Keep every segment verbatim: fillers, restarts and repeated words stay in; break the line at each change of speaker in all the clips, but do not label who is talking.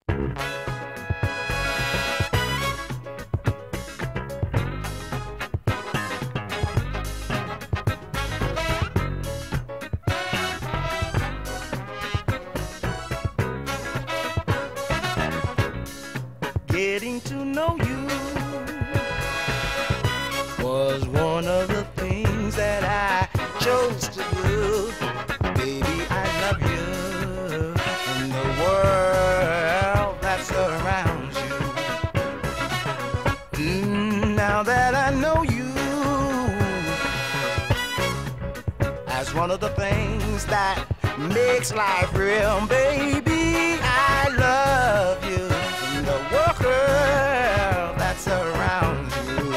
Getting to know you was one of the things that I chose to do. Baby, I love you and the world that surrounds you. Mm, now that I know you as one of the things that makes life real, baby, I love you. The world that surrounds you.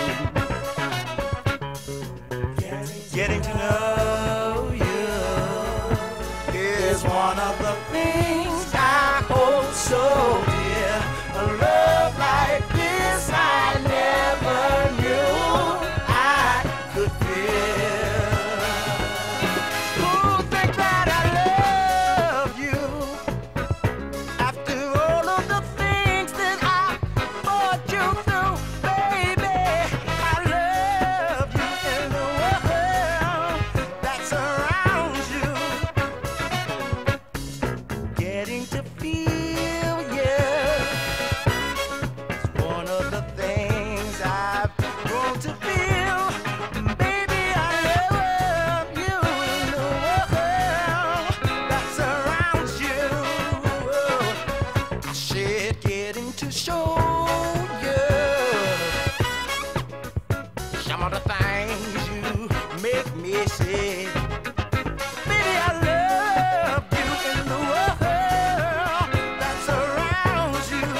Getting to know you is one of the things I hold so dear. A love like this I never knew I could feel. Who think that I love you after all of the things that I put you through, baby? I love you in the world that surrounds you. Getting to feel you is one of the things I've grown to feel. Baby, I love you in the world that surrounds you. Shit, getting to show you some of the things you make me say. Baby, I love you in the world that surrounds you.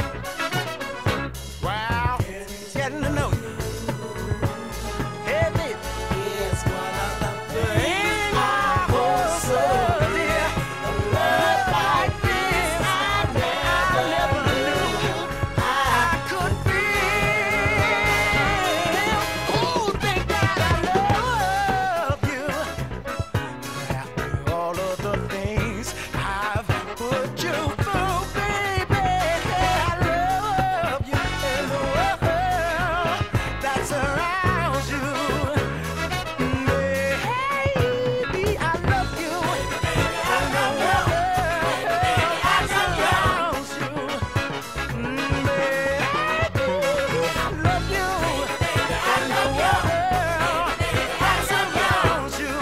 Wow, getting to know you. Hey, baby, it's one of the things I hold so dear. A love like this I never, never knew I could feel. Who think that I love you after all of the things I've put you through, baby? I love you in the world that surrounds you. Baby, I love you in the world that surrounds you. Baby, I love you in the world that surrounds you.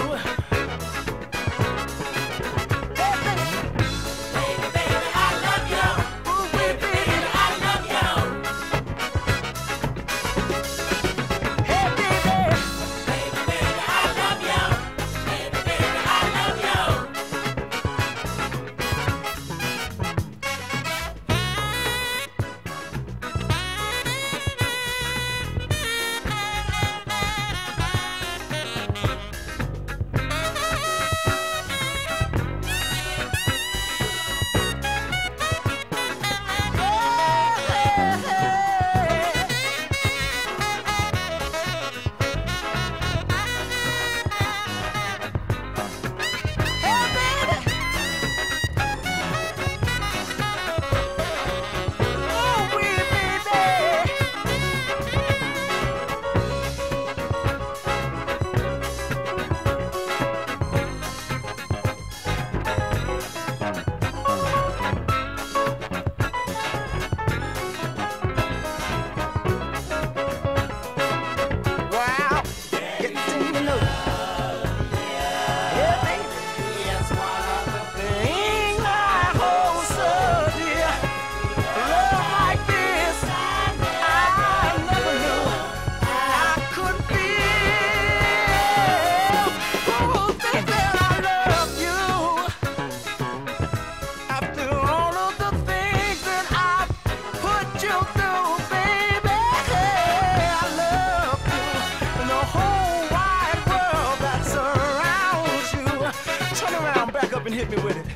Wow, getting to know you. Yeah, baby, it's one of the things I hold so dear. Love like this I never knew I could feel. Who think that I love you after all of the things that I've put you through, baby? I love you in the whole wide world that surrounds you. Turn around, back up and hit me with it.